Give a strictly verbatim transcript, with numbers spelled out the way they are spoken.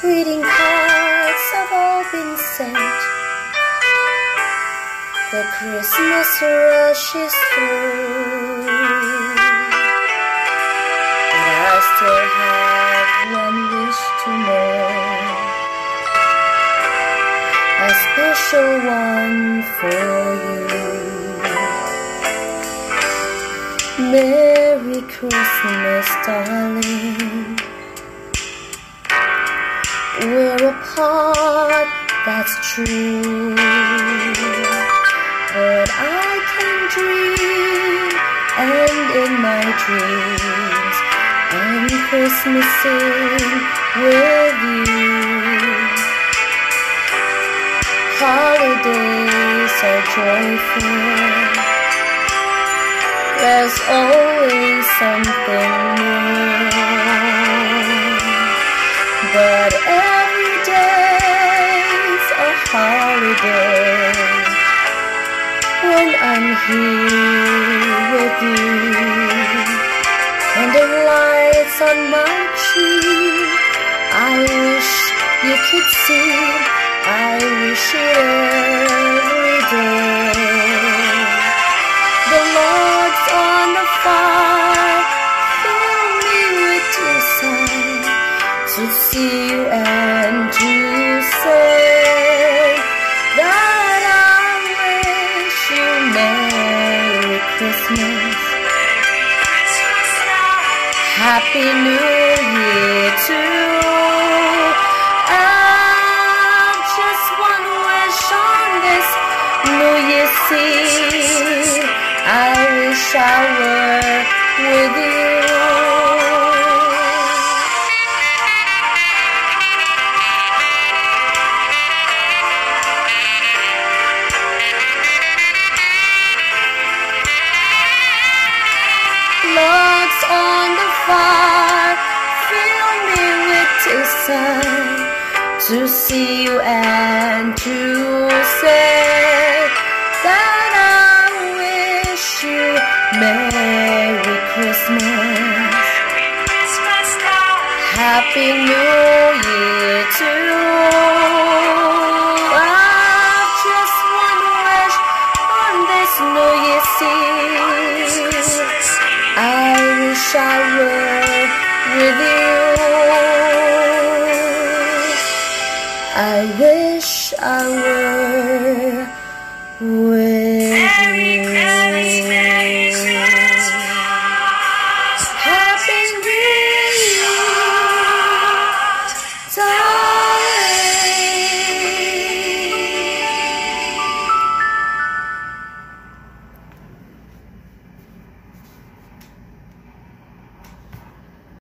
Greeting cards have all been sent. The Christmas rush is through, but I still have one wish to know, a special one for you. Merry Christmas, darling. We're apart, that's true, but I can dream, and in my dreams I'm Christmasing with you. Holidays are joyful, there's always something new, but every day's a holiday when I'm here with you. And the lights on my tree, I wish you could see, I wish it every day. The logs on the fire fill me with desire to see you and to say that I wish you Merry Christmas, Happy New Year too. I've just one wish on this New Year's Eve, I wish I were with you. Logs on the fire fill me with desire to see you and to say that I wish you Merry Christmas, Happy New Year too. I've just one wish on this New Year's Eve, I wish I were with you. I wish I were